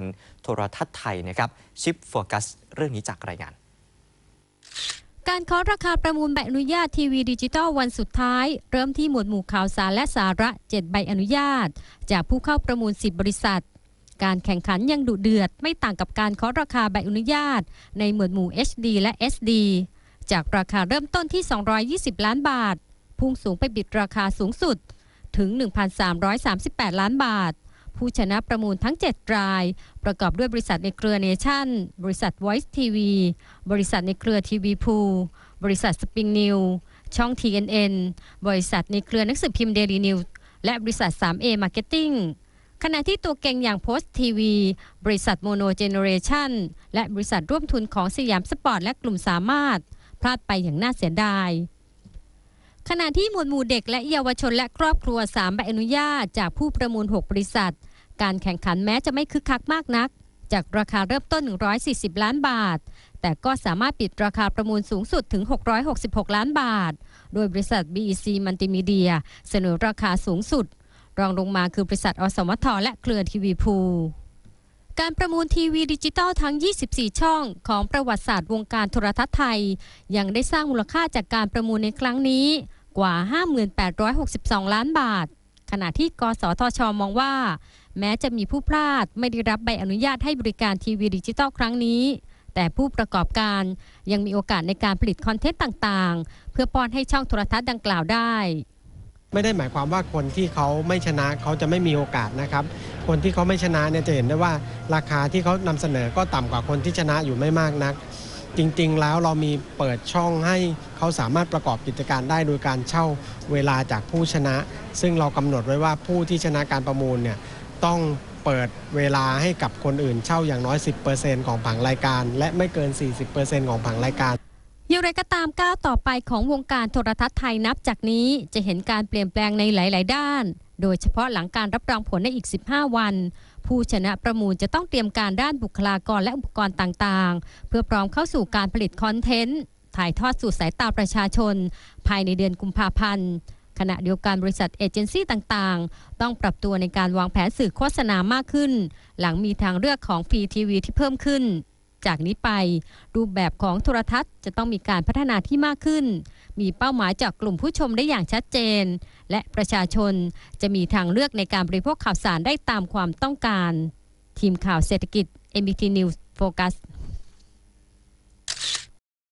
โทรทัศน์ไทยนะครับชิปโฟกัสเรื่องนี้จากรายงานการเคาะราคาประมูลใบอนุญาตทีวีดิจิทัลวันสุดท้ายเริ่มที่หมวดหมู่ข่าวสารและสาระ7ใบอนุญาตจากผู้เข้าประมูล10บริษัทการแข่งขันยังดุเดือดไม่ต่างกับการเคาะราคาใบอนุญาตในหมวดหมู่ HD และ SD จากราคาเริ่มต้นที่220ล้านบาทพุ่งสูงไปบิดราคาสูงสุดถึง 1,338 ล้านบาทผู้ชนะประมูลทั้ง7รายประกอบด้วยบริษัทในเครือเนชั่นบริษัท Voice TV บริษัทในเครือทีวีพูบริษัทสปริงนิวช่อง TNN บริษัทในเครือหนังสือพิมพ์เดลี่นิวและบริษัท 3A Marketing ขณะที่ตัวเก่งอย่างโพสต์ทีวีบริษัทโมโนเจเนเรชั่นและบริษัทร่วมทุนของสยามสปอร์ตและกลุ่มสามารถพลาดไปอย่างน่าเสียดายขณะที่หมวดหมู่เด็กและเยาวชนและครอบครัว3ใบอนุญาตจากผู้ประมูล6บริษัทการแข่งขันแม้จะไม่คึกคักมากนักจากราคาเริ่มต้น140ล้านบาทแต่ก็สามารถปิดราคาประมูลสูงสุดถึง666ล้านบาทโดยบริษัท BEC Multimedia เสนอราคาสูงสุดรองลงมาคือบริษัทอสมทและเครือทีวีพูการประมูลทีวีดิจิตอลทั้ง24ช่องของประวัติศาสตร์วงการโทรทัศน์ไทยยังได้สร้างมูลค่าจากการประมูลในครั้งนี้กว่า 58,62 ล้านบาทขณะที่กสทช.มองว่าแม้จะมีผู้พลาดไม่ได้รับใบอนุญาตให้บริการทีวีดิจิตอลครั้งนี้แต่ผู้ประกอบการยังมีโอกาสในการผลิตคอนเทนต์ต่างๆเพื่อป้อนให้ช่องโทรทัศน์ดังกล่าวได้ไม่ได้หมายความว่าคนที่เขาไม่ชนะเขาจะไม่มีโอกาสนะครับคนที่เขาไม่ชนะเนี่ยจะเห็นได้ว่าราคาที่เขานำเสนอก็ต่ำกว่าคนที่ชนะอยู่ไม่มากนักจริงๆแล้วเรามีเปิดช่องให้เขาสามารถประกอบกิจการได้โดยการเช่าเวลาจากผู้ชนะซึ่งเรากำหนดไว้ว่าผู้ที่ชนะการประมูลเนี่ยต้องเปิดเวลาให้กับคนอื่นเช่าอย่างน้อย 10% ของผังรายการและไม่เกิน 40% ของผังรายการอย่างไรก็ตามก้าวต่อไปของวงการโทรทัศน์ไทยนับจากนี้จะเห็นการเปลี่ยนแปลงในหลายๆด้านโดยเฉพาะหลังการรับรองผลในอีก15วันผู้ชนะประมูลจะต้องเตรียมการด้านบุคลากรและอุปกรณ์ต่างๆเพื่อพร้อมเข้าสู่การผลิตคอนเทนต์ถ่ายทอดสู่สายตาประชาชนภายในเดือนกุมภาพันธ์ขณะเดียวกันบริษัทเอเจนซี่ต่างๆต้องปรับตัวในการวางแผนสื่อโฆษณามากขึ้นหลังมีทางเลือกของฟรีทีวีที่เพิ่มขึ้นจากนี้ไปรูปแบบของโทรทัศน์จะต้องมีการพัฒนาที่มากขึ้นมีเป้าหมายจากกลุ่มผู้ชมได้อย่างชัดเจนและประชาชนจะมีทางเลือกในการบริโภคข่าวสารได้ตามความต้องการทีมข่าวเศรษฐกิจ MBT News Focus